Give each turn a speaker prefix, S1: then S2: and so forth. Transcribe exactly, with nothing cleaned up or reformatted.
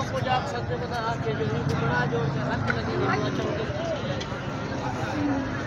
S1: आपको जा सकते बता आपके जो बड़ा जोर से हाथ लगेगा अच्छा।